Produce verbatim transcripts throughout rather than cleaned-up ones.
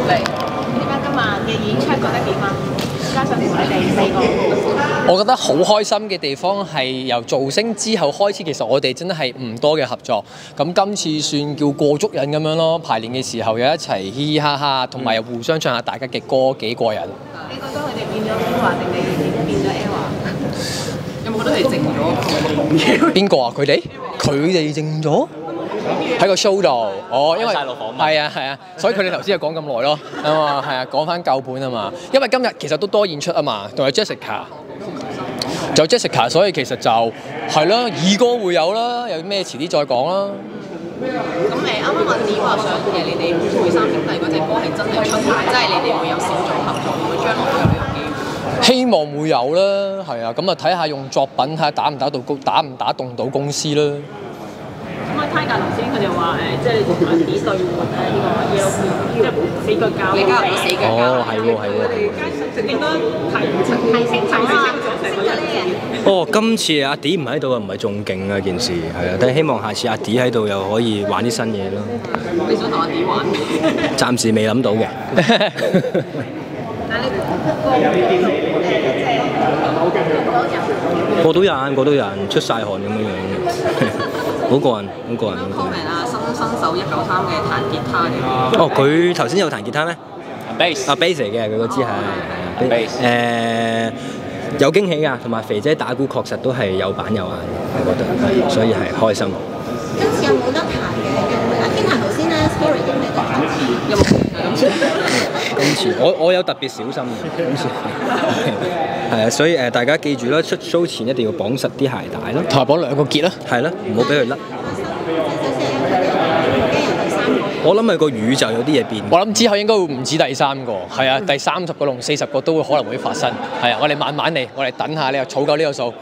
嚟。點解今晚嘅演出覺得點啊？加上同你哋四個， 我覺得好開心嘅地方係由造星之後開始，其實我哋真係唔多嘅合作。咁今次算叫過足癮咁樣咯，排練嘅時候又一齊嘻嘻哈哈，同埋又互相唱下大家嘅歌，幾過癮。 你覺得佢哋變咗 Eva 定你變咗 Eva？有冇覺得佢哋靜咗？ 邊個啊？佢哋？佢哋靜咗？喺個 show 度，哦，因為係啊係啊，所以佢哋頭先就講咁耐咯，啊嘛係啊，講翻舊本啊嘛，因為今日其實都多演出啊嘛，仲有 Jessica，仲有 Jessica，所以其實就係啦，二哥會有啦，有咩遲啲再講啦。 咁你啱啱阿子話想嘅，你哋配三兄弟嗰隻歌係真係出埋，即係你哋會有小組合作，會唔會將來都有呢個機會？ 希望會有啦，係啊，咁啊睇下用作品睇下打唔打到高，打唔打動到公司啦。 咁啊，Tiger 頭先佢哋話誒，即係你同阿 D 對換咧呢個 Yellow，即係死腳交，你加入咗死腳交。 哦，係喎係喎。 應該提提升提升咗成個人。 哦，今次阿 D 唔喺度啊，唔係仲勁啊件事，係啊，但係希望下次阿 D 喺度又可以玩啲新嘢咯。 你想同阿 D 玩？ 暫時未諗到嘅。 但係你個過到癮，過到癮，出晒汗咁樣樣。好過癮，好過癮。 comment 啊，新新手一九三嘅彈吉他嘅。 哦，佢頭先有彈吉他咩 ？bass 啊 bass 嚟嘅，佢個支係 bass。 誒有驚喜㗎，同埋肥姐打鼓確實都係有板有眼，我覺得，所以係開心。 今次有冇得彈嘅？阿天彈頭先咧 story 影你哋有冇？ 今次我我有特別小心嘅，今次係啊，所以誒大家記住啦，出 show 前一定要綁實啲鞋帶咯， 同埋綁兩個結啦， 係啦，唔好俾佢甩。我諗係個宇宙有啲嘢變。 我諗之後應該會唔止第三個，係啊，第三十個同四十個都會可能會發生。係啊，我哋慢慢嚟，我哋等下你又儲夠呢個數。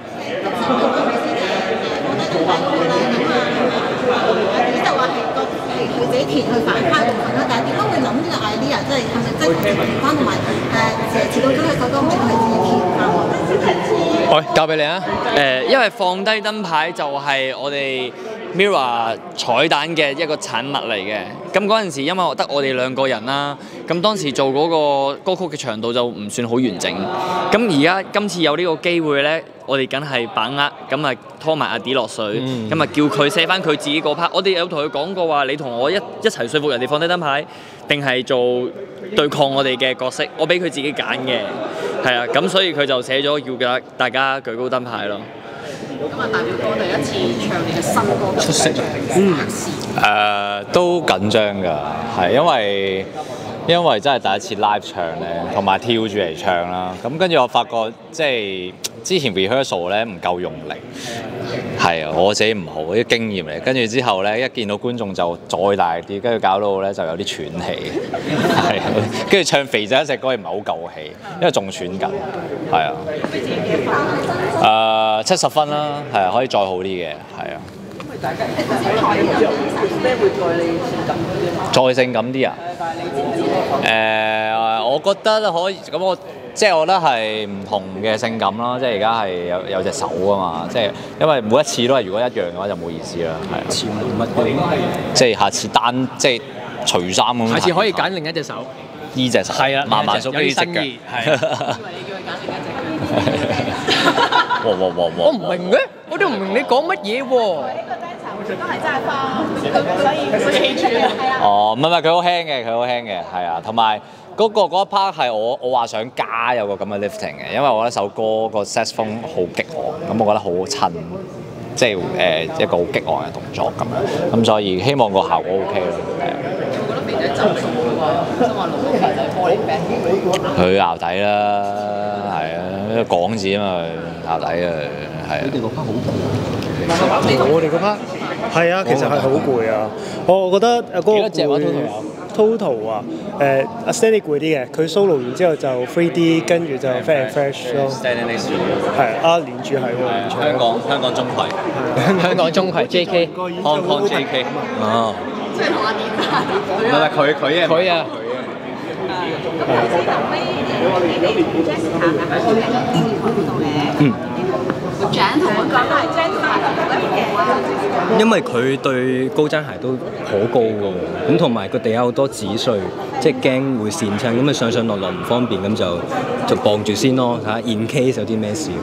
佢自己填去反派部分啦，但係點解會諗呢個 idea？即係係咪即係填翻同埋誒遲到咗佢首歌名係自己填翻？ 喂，交俾你啊！ 誒，因為放低燈牌就係我哋 Mirror 彩蛋嘅一個產物嚟嘅。咁嗰陣時，因為得我哋兩個人啦，咁當時做嗰個歌曲嘅長度就唔算好完整。咁而家今次有呢個機會咧，我哋梗係把握，咁啊拖埋阿 D 落水，咁啊、嗯、叫佢寫翻佢自己嗰 part。我哋有同佢講過話，你同我一一齊說服人哋放低燈牌，定係做對抗我哋嘅角色？我俾佢自己揀嘅，係啊，咁所以佢就寫咗叫大家舉高燈牌咯。 咁啊，大表哥第一次唱你嘅新歌，出色， 嗯，誒、呃、都緊張㗎，係因為因為真係第一次 live 唱咧，同埋跳住嚟唱啦。咁跟住我發覺即係之前 rehearsal 咧唔夠用力，係啊，我自己唔好啲經驗嚟。跟住之後咧，一見到觀眾就再大啲，跟住搞到咧就有啲喘氣，係啊。跟住唱肥仔一隻歌又唔係好夠氣，因為仲喘緊，係啊。誒七十分啦，係啊，可以再好啲嘅，係啊。再性感啲啊？誒、呃，我覺得可以咁，我即係我覺得係唔同嘅性感啦。即係而家係有有隻手啊嘛，即係因為每一次都係如果一樣嘅話就冇意思啦，係。似乜嘢？即係下次單即係除衫咁。 下次可以揀另一隻手。 呢隻手。係啊，慢慢縮呢隻腳。係。 以為你叫佢揀另一隻腳。 哇哇哇哇！ 我唔明嘅，我都唔明你講乜嘢喎。 都係齋花，所以所以起住啊！ 哦，唔係唔係，佢好輕嘅，佢好輕嘅，係啊，同埋嗰個嗰一 part 係我我話想加有個咁嘅 lifting 嘅，因為我覺得首歌個 saxophone 好激昂，咁我覺得好襯，即係誒、呃、一個好激昂嘅動作咁樣，咁所以希望個效果 OK 咯，係啊。 我覺得肥仔走數喎，即係話老公肥仔玻璃餅。 佢淆底啦，係啊，港字啊嘛，淆底啊，係啊。你哋嗰 part 好攰， 我哋嗰 part 係啊，其實係好攰啊。我覺得誒嗰個幾多隻啊 total 啊，誒阿 Stanley 攰啲嘅，佢 solo 完之後就 three D， 跟住就 fair and fresh 咯。 Stanley next to you 係啊，連住係喎。 香港香港中葵， 香港中葵 J K。Hong Kong J K。哦。 即係同阿 D 打。 唔係佢佢啊。 佢啊。 頭尾你你 Jessica 係喺佢哋嘅電視台嗰度嘅。嗯。 gentleman 講係 gentleman 因為佢對高踭鞋都好高嘅喎，咁同埋個地下好多紙碎，即係驚會跣親，咁啊上上落落唔方便，咁就就綁住先咯，睇下 in case 有啲咩事咁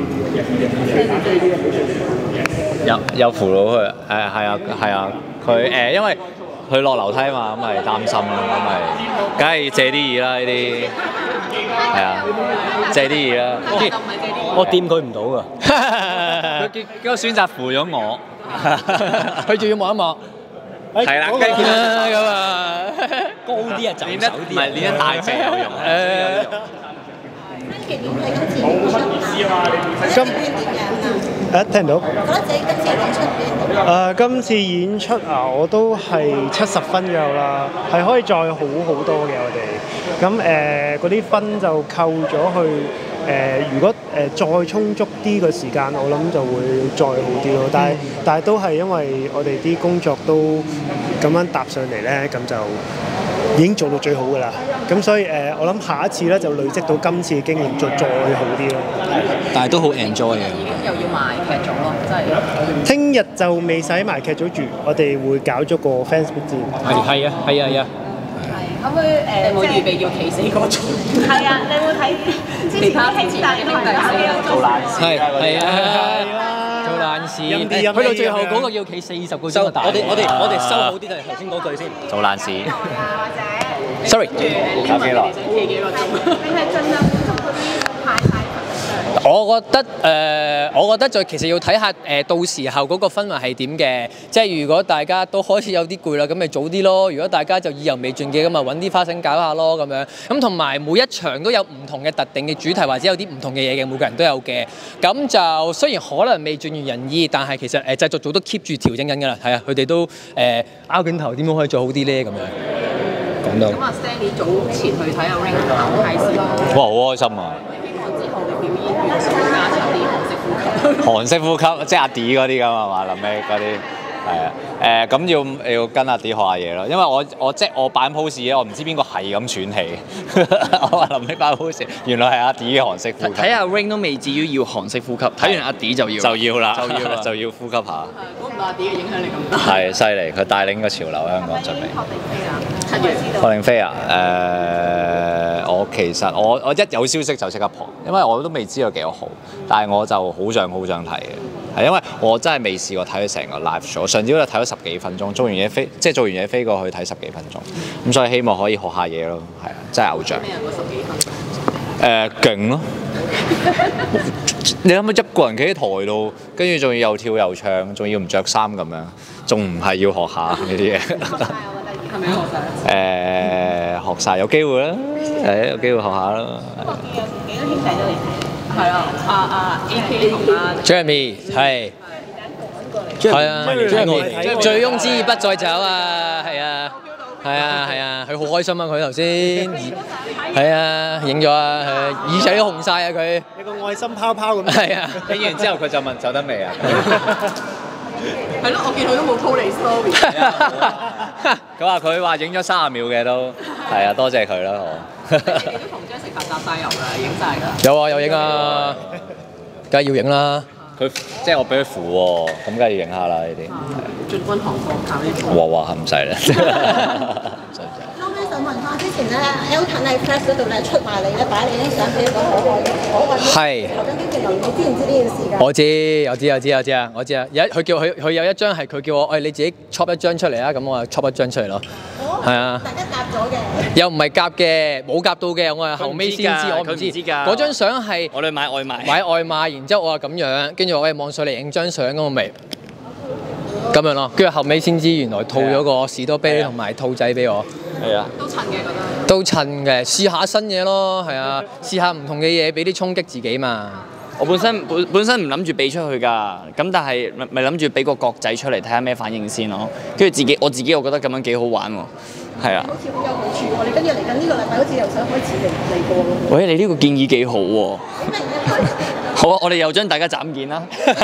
樣。 有有扶到佢，誒係啊係啊，佢誒因為佢落樓梯嘛，咁咪擔心咯，咁咪梗係借啲嘢啦呢啲，係啊，借啲嘢啦。 我掂佢唔到㗎， 佢結結果選擇扶咗我， 佢仲要望一望。 係啦，跟住咁啊， 高啲啊，就練得唔係練得大隻有用。 誒。 今年係今次演出啊，今年點樣啊？ 誒聽到？ 覺得自己今次演出點？ 誒、今次演出啊，我都係七十分左右啦，係可以再好好多嘅我哋。咁誒嗰啲分就扣咗去誒、如果誒、再充足啲嘅時間，我諗就會再好啲咯。但係但係都係因為我哋啲工作都咁樣搭上嚟咧，咁就已經做到最好㗎啦。咁所以誒、我諗下一次咧就累積到今次嘅經驗，再再好啲咯。 但係都好 enjoy 嘅。 又要賣劇種咯，真係。 聽日就未使埋劇組住，我哋會搞咗個 fans meet 戰。 係係啊係啊係啊！ 可唔可以誒？ 你有冇預備要企死個鐘？ 係啊，你有冇睇之前啲兄弟同埋打機做爛事係係啊， 係啦做爛事， 陰啲陰啲去到最後嗰個要企四十個鐘收嘅大。 我哋我哋我哋收好啲就係頭先嗰句先。 做爛事， 啊，或者 sorry， 搞幾耐？ 企幾個鐘？ 你係盡量滿足嗰啲派晒我覺得誒、呃我覺得就其實要睇下誒、呃到時候嗰個氛圍係點嘅，即係如果大家都開始有啲攰啦，咁咪早啲咯；如果大家就意猶未盡嘅，咁咪揾啲花生搞下咯咁樣。咁同埋每一場都有唔同嘅特定嘅主題，或者有啲唔同嘅嘢嘅，每個人都有嘅。咁就雖然可能未盡如人意，但係其實誒、呃、製作組都 keep 住調整緊㗎啦。係啊，佢哋都誒拗緊頭點樣可以做好啲咧咁樣。 講到咁啊，Stanley 早前去睇阿 Ring 行街市， 哇好開心啊！ 希望之後嘅表演元素加上啲韓式呼吸。 韓式呼吸，即係阿 D 嗰啲咁係嘛？臨尾嗰啲係啊誒咁要要跟阿 D 學下嘢咯，因為我我即係我擺 pose 咧，我唔知邊個係咁喘氣，我話臨尾擺 pose，原來係阿 D 嘅韓式呼吸。 睇下 Ring 都未至於要韓式呼吸，睇完阿 D 就要就要啦， 就要啦就要呼吸下。 估唔到阿 D 嘅影響力咁大。 係犀利，佢帶領個潮流香港出嚟。 確定飛啊！七月知道。 霍令飛啊誒、我其實我我一有消息就即刻撲，因為我都未知有幾多號，但係我就好想好想睇嘅，係因為我真係未試過睇佢成個 live show，上次嗰度睇咗十幾分鐘，做完嘢飛即係做完嘢飛過去睇十幾分鐘，咁所以希望可以學下嘢咯，係啊，真係偶像。 咩啊？嗰十幾分。 誒勁咯！你諗下一個人企喺台度，跟住仲要又跳又唱，仲要唔着衫咁樣，仲唔係要學下呢啲嘢？ 係咪學晒？ 誒學晒有機會啦，誒有機會學下啦。 有幾多兄弟都嚟睇？ 係啊，阿阿 A K 同阿 Jeremy 係係啊，Jeremy 醉翁之意不在酒啊，係啊。係啊係啊，佢好開心啊！佢頭先，係啊，影咗啊，係耳仔都紅晒啊！佢有個愛心泡泡咁。 係啊， 影完之後佢就問走得未啊？ 係咯，我見佢都冇 po 你 story。 佢話佢話影咗三十秒嘅都係啊，多謝佢啦我。 你哋都同張食飯搭晒油㗎，影晒㗎。 有啊有影啊，梗係要影啦。 佢即係我俾佢扶喎，咁梗係要影下啦呢啲。 進軍韓國靠呢啲。 哇哇，唔使啦。 後尾想問下，之前咧 Elton 喺 Press 嗰度咧出賣你咧，擺你啲相俾個可愛可愛啲係頭巾經紀人，你知唔知呢件事㗎？ 我知，我知，我知，我知啊，我知啊。有一佢叫佢，佢有一張係佢叫我，誒你自己 chop 一張出嚟啊，咁我就 chop 一張出嚟咯。係啊。 大家夾咗嘅。 又唔係夾嘅，冇夾到嘅，我係後尾先知，我唔知。 佢唔知㗎嗰張相係我哋買外賣。 買外賣，然之後我話咁樣，跟住我誒望上嚟影張相咁我咪咁樣咯，跟住後尾先知原來套咗個士多啤梨同埋兔仔俾我。 係啊。 都襯嘅覺得。 都襯嘅，試下新嘢咯，係啊，試下唔同嘅嘢，俾啲衝擊自己嘛。 我本身本本身唔諗住俾出去㗎，咁但係咪咪諗住俾個角仔出嚟睇下咩反應先咯。跟住自己我自己我覺得咁樣幾好玩喎，係啊。 好似好有好處喎！你跟住嚟緊呢個禮拜好似又想開始嚟嚟過喎。 喂，你呢個建議幾好喎。 咁明嘅。 好啊，我哋又將大家斬件啦。 譬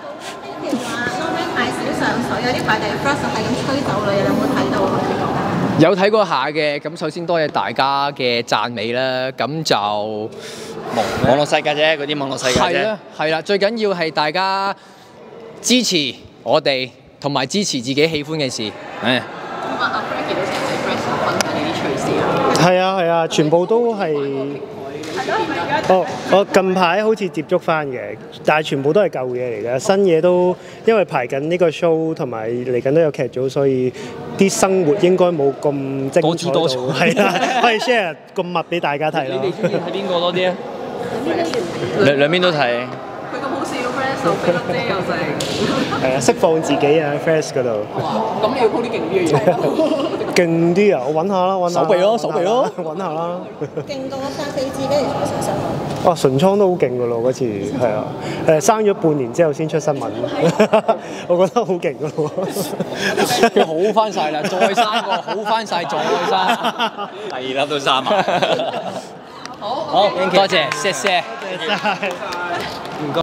如話 Lauren 太少上水，有啲快遞 Frost 係咁吹走你，你有冇睇到啊？ 有睇過下嘅，咁首先多謝大家嘅讚美啦，咁就網絡世界啫，嗰啲網絡世界啫。 係啦，係啦，最緊要係大家支持我哋，同埋支持自己喜歡嘅事。誒。 咁啊，阿 Frankie 都成日喺 Press 分享你啲趣事啊。 係啊係啊，全部都係。哦，我近排好似接觸翻嘅，但係全部都係舊嘢嚟嘅，新嘢都因為排緊呢個 show 同埋嚟緊都有劇組，所以啲生活應該冇咁精彩到。多姿多彩。係啦，可以 share 咁密俾大家睇咯。 你哋中意睇邊個多啲啊？兩兩邊都睇。 佢咁好笑 ，Fresh 又飛得啫又成。 係啊，釋放自己啊 ，Fresh 嗰度。 咁你要鋪啲勁啲嘅嘢。 勁啲啊！我揾下啦，揾下。 手臂咯，手臂咯， 揾下啦。 勁到生四字，跟住出新聞。 哇！唇瘡都好勁噶咯，嗰次係啊，誒生咗半年之後先出新聞，我覺得好勁噶咯。 佢好翻晒啦，再生過，好翻晒，再生。 第二粒都生埋。 好， 好，多謝，謝謝。 多謝晒。